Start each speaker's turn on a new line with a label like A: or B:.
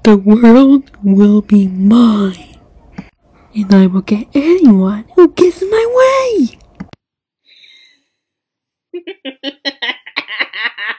A: The world will be mine, and I will get anyone who gets in my way.